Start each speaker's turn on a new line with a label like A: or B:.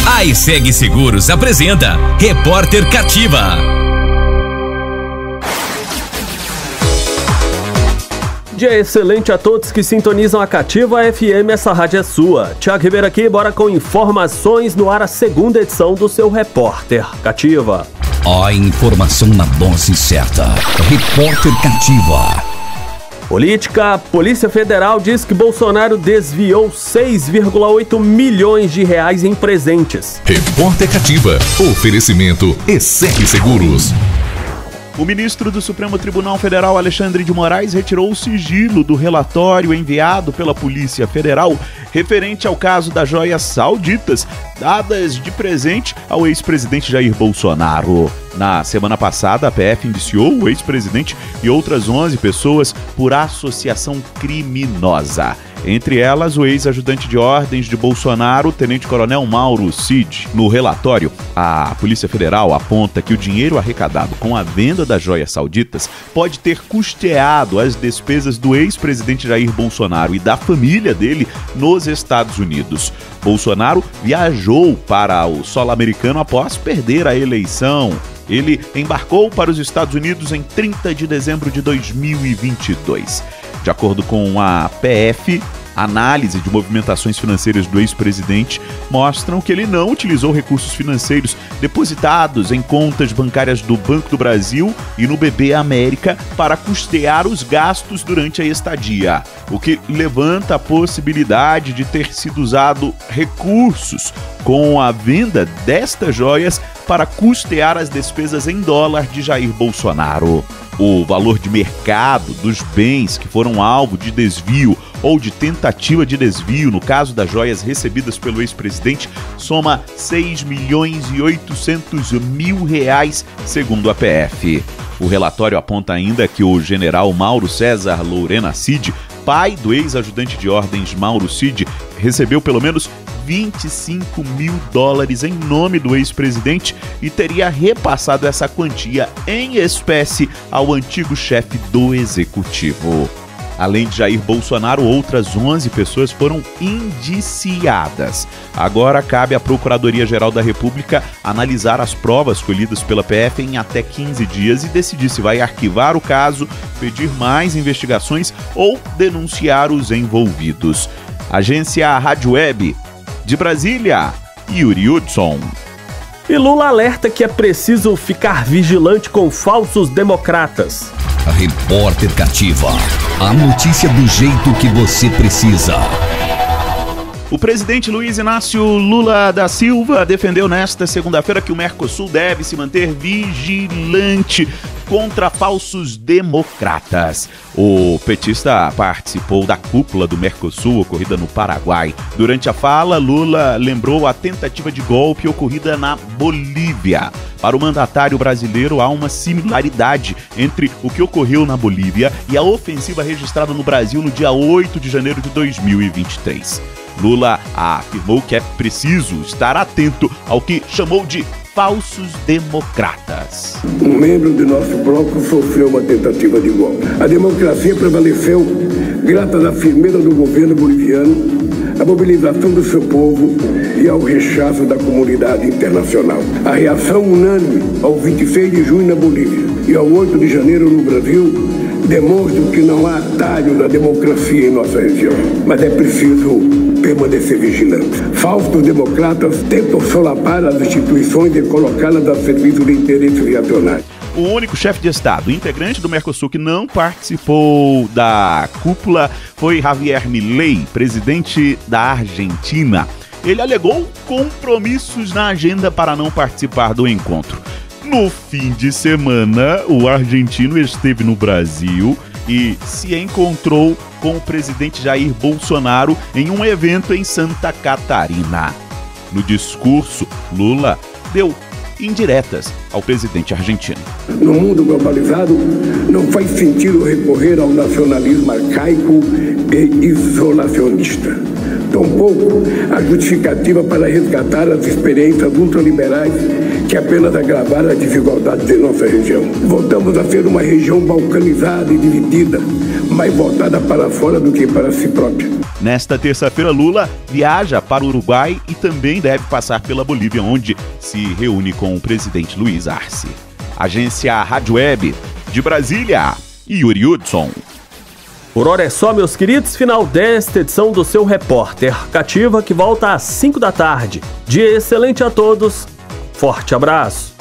A: A ESEG Seguros apresenta Repórter Cativa.
B: Dia excelente a todos que sintonizam a Cativa FM, essa rádio é sua. Tiago Ribeiro aqui, bora com informações no ar, a segunda edição do seu Repórter Cativa.
A: A informação na dose certa. Repórter Cativa.
B: Política, Polícia Federal diz que Bolsonaro desviou 6,8 milhões de reais em presentes.
C: Repórter Cativa, oferecimento ESEG Seguros.
D: O ministro do Supremo Tribunal Federal, Alexandre de Moraes, retirou o sigilo do relatório enviado pela Polícia Federal referente ao caso das joias sauditas dadas de presente ao ex-presidente Jair Bolsonaro. Na semana passada, a PF indiciou o ex-presidente e outras 11 pessoas por associação criminosa. Entre elas, o ex-ajudante de ordens de Bolsonaro, tenente-coronel Mauro Cid. No relatório, a Polícia Federal aponta que o dinheiro arrecadado com a venda das joias sauditas pode ter custeado as despesas do ex-presidente Jair Bolsonaro e da família dele nos Estados Unidos. Bolsonaro viajou para o solo americano após perder a eleição. Ele embarcou para os Estados Unidos em 30 de dezembro de 2022. De acordo com a PF, a análise de movimentações financeiras do ex-presidente mostram que ele não utilizou recursos financeiros depositados em contas bancárias do Banco do Brasil e no BB América para custear os gastos durante a estadia, o que levanta a possibilidade de ter sido usado recursos com a venda destas joias para custear as despesas em dólar de Jair Bolsonaro. O valor de mercado dos bens que foram alvo de desvio ou de tentativa de desvio, no caso das joias recebidas pelo ex-presidente, soma 6 milhões e 800 mil reais, segundo a PF. O relatório aponta ainda que o general Mauro César Lorena Cid, pai do ex-ajudante de ordens Mauro Cid, recebeu pelo menos 25 mil dólares em nome do ex-presidente e teria repassado essa quantia em espécie ao antigo chefe do executivo. Além de Jair Bolsonaro, outras 11 pessoas foram indiciadas. Agora cabe à Procuradoria-Geral da República analisar as provas colhidas pela PF em até 15 dias e decidir se vai arquivar o caso, pedir mais investigações ou denunciar os envolvidos. Agência Rádio Web de Brasília, Yuri Hudson.
B: E Lula alerta que é preciso ficar vigilante com falsos democratas.
A: Repórter Cativa. A notícia do jeito que você precisa.
D: O presidente Luiz Inácio Lula da Silva defendeu nesta segunda-feira que o Mercosul deve se manter vigilante contra falsos democratas. O petista participou da cúpula do Mercosul ocorrida no Paraguai. Durante a fala, Lula lembrou a tentativa de golpe ocorrida na Bolívia. Para o mandatário brasileiro, há uma similaridade entre o que ocorreu na Bolívia e a ofensiva registrada no Brasil no dia 8 de janeiro de 2023. Lula afirmou que é preciso estar atento ao que chamou de falsos democratas.
E: Um membro do nosso bloco sofreu uma tentativa de golpe. A democracia prevaleceu graças à firmeza do governo boliviano, à mobilização do seu povo e ao rechaço da comunidade internacional. A reação unânime ao 26 de junho na Bolívia e ao 8 de janeiro no Brasil demonstram que não há atalho da democracia em nossa região, mas é preciso permanecer vigilante. Falsos democratas tentam solapar as instituições e colocá-las a serviço de interesses reacionários.
D: O único chefe de Estado integrante do Mercosul que não participou da cúpula foi Javier Milei, presidente da Argentina. Ele alegou compromissos na agenda para não participar do encontro. No fim de semana, o argentino esteve no Brasil e se encontrou com o presidente Jair Bolsonaro em um evento em Santa Catarina. No discurso, Lula deu indiretas ao presidente argentino.
E: No mundo globalizado, não faz sentido recorrer ao nacionalismo arcaico e isolacionista. Tampouco a justificativa para resgatar as experiências ultraliberais que apenas agravaram as desigualdades de nossa região. Voltamos a ser uma região balcanizada e dividida, mais voltada para fora do que para si própria.
D: Nesta terça-feira, Lula viaja para o Uruguai e também deve passar pela Bolívia, onde se reúne com o presidente Luiz Arce. Agência Rádio Web de Brasília, Yuri Hudson.
B: Por hora é só, meus queridos, final desta edição do seu Repórter Cativa, que volta às 5 da tarde. Dia excelente a todos, forte abraço.